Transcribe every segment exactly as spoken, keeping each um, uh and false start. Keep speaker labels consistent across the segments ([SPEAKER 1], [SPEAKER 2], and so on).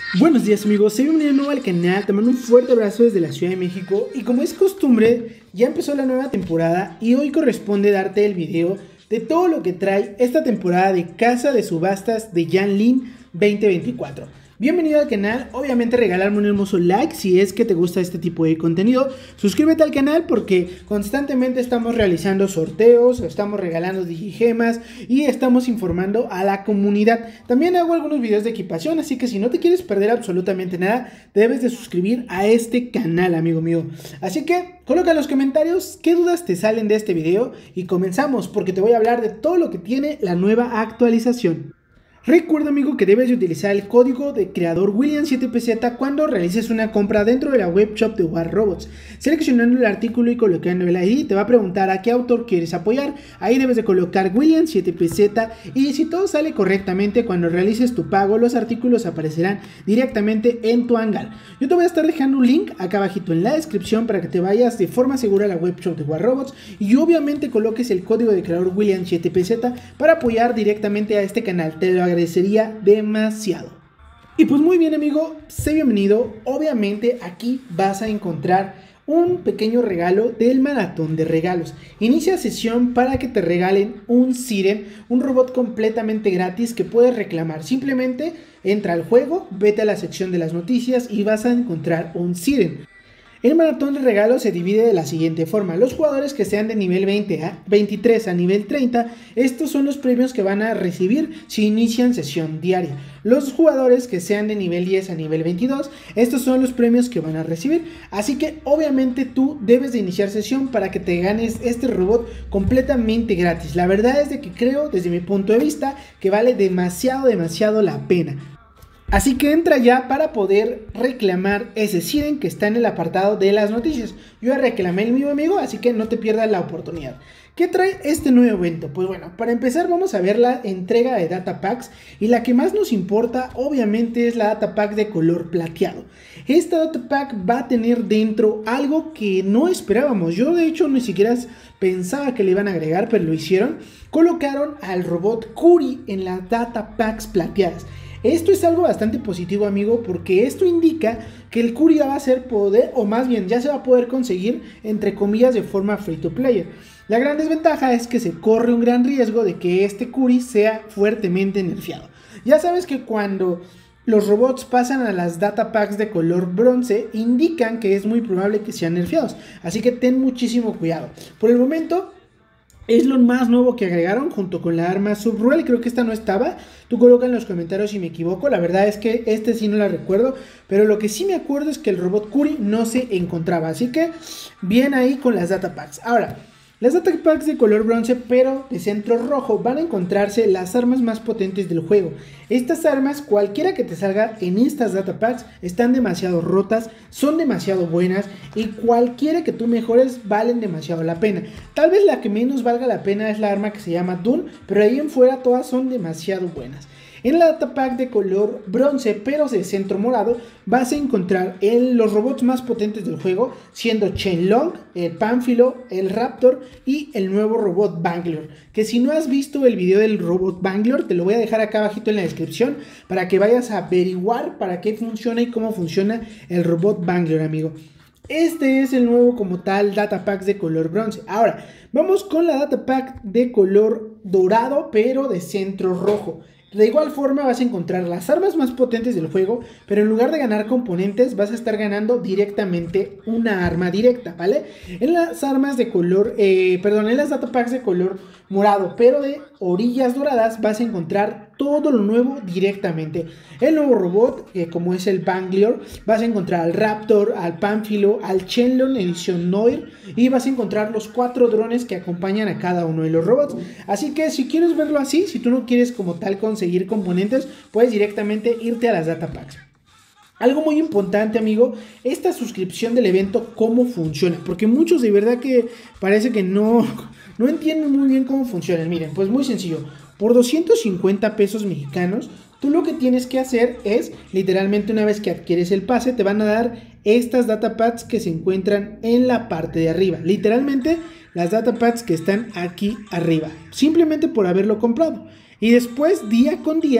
[SPEAKER 1] Buenos días amigos, soy bienvenido de nuevo al canal, te mando un fuerte abrazo desde la Ciudad de México y como es costumbre, ya empezó la nueva temporada y hoy corresponde darte el video de todo lo que trae esta temporada de Casa de Subastas de Yanlin veinte veinticuatro. Bienvenido al canal, obviamente regalarme un hermoso like si es que te gusta este tipo de contenido. Suscríbete al canal porque constantemente estamos realizando sorteos, estamos regalando digigemas y estamos informando a la comunidad. También hago algunos videos de equipación, así que si no te quieres perder absolutamente nada, debes de suscribir a este canal, amigo mío. Así que coloca en los comentarios qué dudas te salen de este video y comenzamos porque te voy a hablar de todo lo que tiene la nueva actualización. Recuerda amigo que debes de utilizar el código de creador William siete P Z cuando realices una compra dentro de la web shop de War Robots. Seleccionando el artículo y colocando el I D te va a preguntar a qué autor quieres apoyar. Ahí debes de colocar William siete P Z y si todo sale correctamente cuando realices tu pago los artículos aparecerán directamente en tu hangar. Yo te voy a estar dejando un link acá abajito en la descripción para que te vayas de forma segura a la web shop de War Robots y obviamente coloques el código de creador William siete P Z para apoyar directamente a este canal. Te lo agradezco. Agradecería demasiado. Y pues muy bien amigo, sé bienvenido. Obviamente aquí vas a encontrar un pequeño regalo del maratón de regalos. Inicia sesión para que te regalen un Siren, un robot completamente gratis que puedes reclamar. Simplemente entra al juego, vete a la sección de las noticias y vas a encontrar un Siren. El maratón de regalos se divide de la siguiente forma. Los jugadores que sean de nivel veinte a veintitrés a nivel treinta, estos son los premios que van a recibir si inician sesión diaria. Los jugadores que sean de nivel diez a nivel veintidós, estos son los premios que van a recibir. Así que obviamente tú debes de iniciar sesión para que te ganes este robot completamente gratis. La verdad es de que creo, desde mi punto de vista, que vale demasiado, demasiado la pena. Así que entra ya para poder reclamar ese Siren que está en el apartado de las noticias. Yo ya reclamé el mío amigo, así que no te pierdas la oportunidad. ¿Qué trae este nuevo evento? Pues bueno, para empezar vamos a ver la entrega de Data Packs y la que más nos importa obviamente es la Data Pack de color plateado. Esta Data Pack va a tener dentro algo que no esperábamos. Yo de hecho ni siquiera pensaba que le iban a agregar, pero lo hicieron. Colocaron al robot Curi en las Data Packs plateadas. Esto es algo bastante positivo amigo porque esto indica que el Curi va a ser poder o más bien ya se va a poder conseguir entre comillas de forma free to player. La gran desventaja es que se corre un gran riesgo de que este Curi sea fuertemente nerfeado. Ya sabes que cuando los robots pasan a las data packs de color bronce indican que es muy probable que sean nerfeados, así que ten muchísimo cuidado. Por el momento es lo más nuevo que agregaron junto con la arma Subruel, creo que esta no estaba, tú coloca en los comentarios si me equivoco, la verdad es que este sí no la recuerdo, pero lo que sí me acuerdo es que el robot Curi no se encontraba, así que bien ahí con las data packs. Ahora, las data packs de color bronce pero de centro rojo van a encontrarse las armas más potentes del juego. Estas armas, cualquiera que te salga en estas data packs, están demasiado rotas, son demasiado buenas y cualquiera que tú mejores valen demasiado la pena. Tal vez la que menos valga la pena es la arma que se llama Dune, pero ahí en fuera todas son demasiado buenas. En la data pack de color bronce pero de centro morado vas a encontrar en los robots más potentes del juego, siendo Shenlong, el Pánfilo, el Raptor y el nuevo robot Bangalore, que si no has visto el video del robot Bangalore te lo voy a dejar acá abajito en la descripción para que vayas a averiguar para qué funciona y cómo funciona el robot Bangalore amigo. Este es el nuevo como tal data pack de color bronce. Ahora vamos con la data pack de color dorado pero de centro rojo. De igual forma vas a encontrar las armas más potentes del juego, pero en lugar de ganar componentes vas a estar ganando directamente una arma directa, ¿vale? En las armas de color, eh, perdón, en las data packs de color morado, pero de orillas doradas vas a encontrar todo lo nuevo directamente. El nuevo robot, que como es el Bangalore, vas a encontrar al Raptor, al Pánfilo, al Shenlong edición Noir y vas a encontrar los cuatro drones que acompañan a cada uno de los robots. Así que si quieres verlo así, si tú no quieres como tal conseguir componentes, puedes directamente irte a las data packs. Algo muy importante amigo, esta suscripción del evento, cómo funciona, porque muchos de verdad que parece que no, no entienden muy bien cómo funciona. Miren, pues muy sencillo, por doscientos cincuenta pesos mexicanos, tú lo que tienes que hacer es, literalmente una vez que adquieres el pase, te van a dar estas datapads que se encuentran en la parte de arriba, literalmente las datapads que están aquí arriba, simplemente por haberlo comprado. Y después, día con día,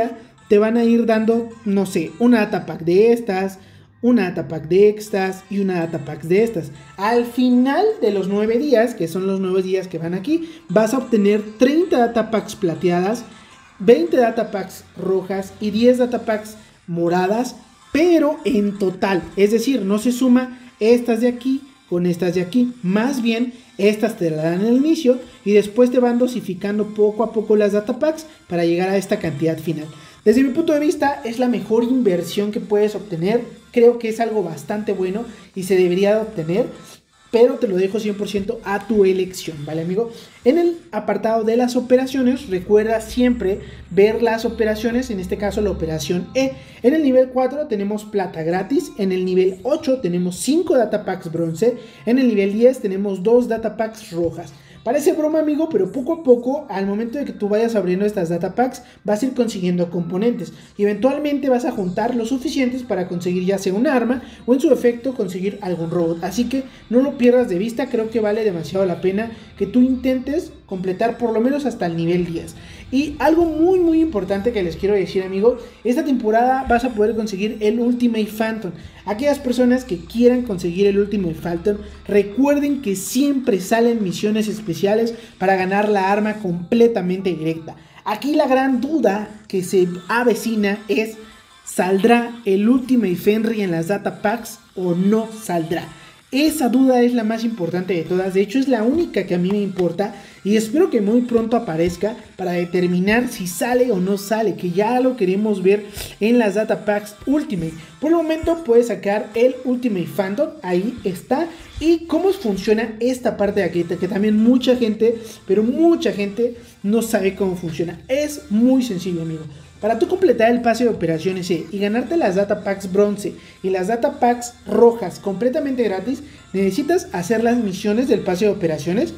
[SPEAKER 1] te van a ir dando, no sé, una data pack de estas, una data pack de estas y una data pack de estas. Al final de los nueve días, que son los nueve días que van aquí, vas a obtener treinta data packs plateadas, veinte data packs rojas y diez data packs moradas, pero en total, es decir, no se suma estas de aquí con estas de aquí, más bien estas te la dan al inicio y después te van dosificando poco a poco las data packs para llegar a esta cantidad final. Desde mi punto de vista es la mejor inversión que puedes obtener, creo que es algo bastante bueno y se debería de obtener, pero te lo dejo cien por ciento a tu elección, ¿vale, amigo? En el apartado de las operaciones, recuerda siempre ver las operaciones, en este caso la operación E. En el nivel cuatro tenemos plata gratis, en el nivel ocho tenemos cinco data packs bronce, en el nivel diez tenemos dos data packs rojas. Parece broma, amigo, pero poco a poco, al momento de que tú vayas abriendo estas data packs, vas a ir consiguiendo componentes y eventualmente vas a juntar lo suficientes para conseguir ya sea un arma o en su efecto conseguir algún robot. Así que no lo pierdas de vista, creo que vale demasiado la pena que tú intentes completar por lo menos hasta el nivel diez. Y algo muy muy importante que les quiero decir, amigo, esta temporada vas a poder conseguir el Ultimate Phantom. Aquellas personas que quieran conseguir el Ultimate Phantom, recuerden que siempre salen misiones especiales para ganar la arma completamente directa. Aquí la gran duda que se avecina es: ¿saldrá el Ultimate Fenrir en las data packs o no saldrá? Esa duda es la más importante de todas, de hecho es la única que a mí me importa y espero que muy pronto aparezca para determinar si sale o no sale, que ya lo queremos ver en las data packs Ultimate. Por el momento puedes sacar el Ultimate Phantom, ahí está. Y cómo funciona esta parte de aquí, que también mucha gente, pero mucha gente no sabe cómo funciona. Es muy sencillo, amigo. Para tú completar el pase de operaciones E y ganarte las data packs bronce y las data packs rojas completamente gratis, necesitas hacer las misiones del pase de operaciones,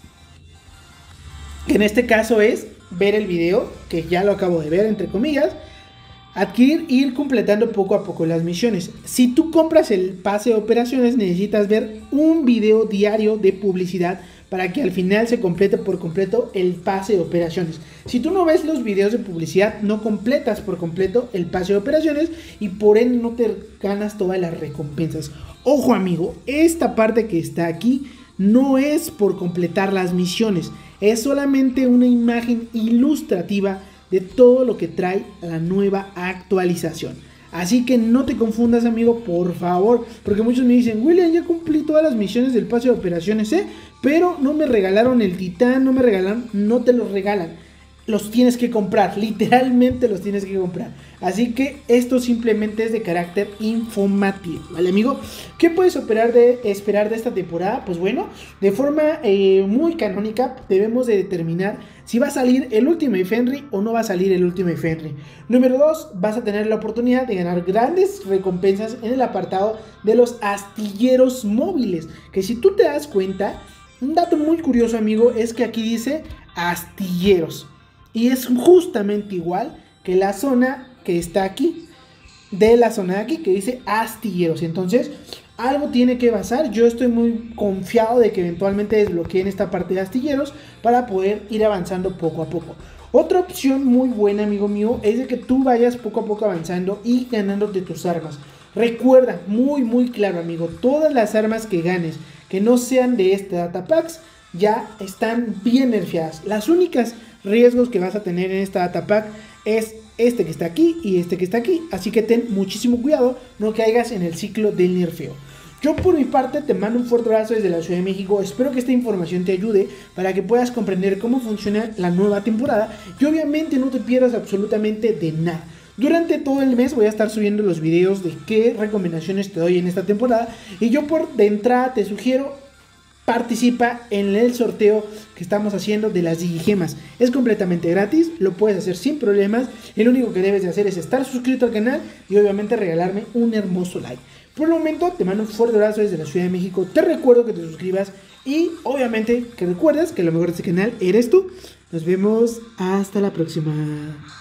[SPEAKER 1] que en este caso es ver el video, que ya lo acabo de ver entre comillas, adquirir e ir completando poco a poco las misiones. Si tú compras el pase de operaciones, necesitas ver un video diario de publicidad para que al final se complete por completo el pase de operaciones. Si tú no ves los videos de publicidad, no completas por completo el pase de operaciones y por ende no te ganas todas las recompensas. Ojo, amigo, esta parte que está aquí no es por completar las misiones, es solamente una imagen ilustrativa de todo lo que trae la nueva actualización. Así que no te confundas, amigo, por favor, porque muchos me dicen: William, ya cumplí todas las misiones del pase de operaciones, ¿eh? Pero no me regalaron el titán, no me regalaron, no te los regalan. Los tienes que comprar, literalmente los tienes que comprar. Así que esto simplemente es de carácter informativo, ¿vale, amigo? ¿Qué puedes esperar de, esperar de esta temporada? Pues bueno, de forma eh, muy canónica debemos de determinar si va a salir el Ultimate Fenrir o no va a salir el Ultimate Fenrir. Número dos, vas a tener la oportunidad de ganar grandes recompensas en el apartado de los astilleros móviles, que si tú te das cuenta, un dato muy curioso, amigo, es que aquí dice astilleros. Y es justamente igual que la zona que está aquí, de la zona de aquí, que dice astilleros. Entonces, algo tiene que pasar. Yo estoy muy confiado de que eventualmente desbloqueen esta parte de astilleros para poder ir avanzando poco a poco. Otra opción muy buena, amigo mío, es de que tú vayas poco a poco avanzando y ganándote tus armas. Recuerda, muy muy claro, amigo, todas las armas que ganes que no sean de este data packs ya están bien nerfeadas. Las únicas riesgos que vas a tener en esta data pack es este que está aquí y este que está aquí, así que ten muchísimo cuidado, no caigas en el ciclo del nerfeo. Yo por mi parte te mando un fuerte abrazo desde la Ciudad de México, espero que esta información te ayude para que puedas comprender cómo funciona la nueva temporada y obviamente no te pierdas absolutamente de nada. Durante todo el mes voy a estar subiendo los videos de qué recomendaciones te doy en esta temporada y yo por de entrada te sugiero: participa en el sorteo que estamos haciendo de las digigemas. Es completamente gratis, lo puedes hacer sin problemas. Y lo único que debes de hacer es estar suscrito al canal y obviamente regalarme un hermoso like. Por el momento te mando un fuerte abrazo desde la Ciudad de México. Te recuerdo que te suscribas y obviamente que recuerdes que lo mejor de este canal eres tú. Nos vemos hasta la próxima.